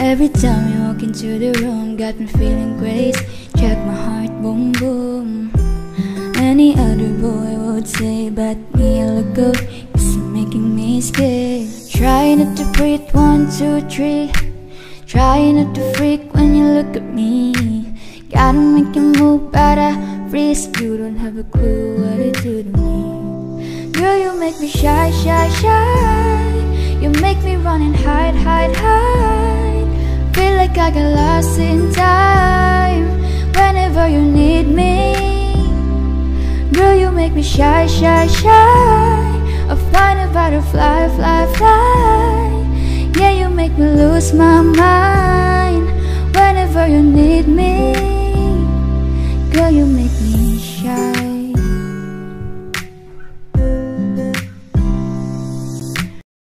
Every time you walk into the room, got me feeling crazy. Check my heart, boom boom. Any other boy would say, but me I look good, 'cause you're making me scared. Try not to breathe, 1, 2, 3. Try not to freak when you look at me. Gotta make you move, but I freeze. You don't have a clue what it do to me. Girl, you make me shy, shy, shy. You make me run and hide, hide, hide. Feel like I got lost in time whenever you need me. Girl, you make me shy, shy, shy. I find a butterfly, fly, fly. Yeah, you make me lose my mind whenever you need me. Girl, you make me shy.